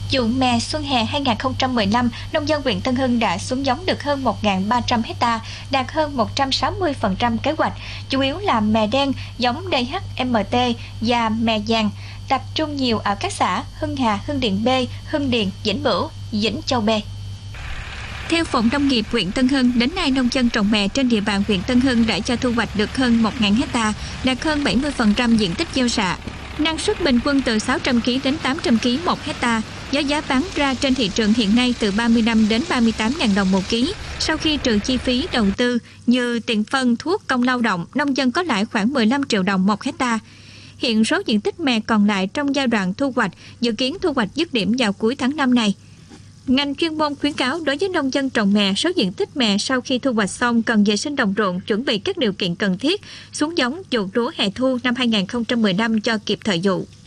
Vụ mè xuân hè 2015, nông dân huyện Tân Hưng đã xuống giống được hơn 1.300 hectare, đạt hơn 160% kế hoạch, chủ yếu là mè đen, giống DHMT và mè vàng, tập trung nhiều ở các xã Hưng Hà, Hưng Điền B, Hưng Điền, Vĩnh Bửu, Vĩnh Châu B. Theo Phòng Nông nghiệp huyện Tân Hưng, đến nay nông dân trồng mè trên địa bàn huyện Tân Hưng đã cho thu hoạch được hơn 1.000 hectare, đạt hơn 70% diện tích gieo xạ. Năng suất bình quân từ 600 kg đến 800 kg một hectare. Giá bán ra trên thị trường hiện nay từ 35 đến 38.000 đồng một ký. Sau khi trừ chi phí đầu tư như tiền phân, thuốc, công lao động, nông dân có lãi khoảng 15 triệu đồng một hectare. Hiện số diện tích mè còn lại trong giai đoạn thu hoạch, dự kiến thu hoạch dứt điểm vào cuối tháng 5 này. Ngành chuyên môn khuyến cáo đối với nông dân trồng mè, số diện tích mè sau khi thu hoạch xong cần vệ sinh đồng ruộng, chuẩn bị các điều kiện cần thiết, xuống giống vụ lúa hè thu năm 2015 cho kịp thời vụ.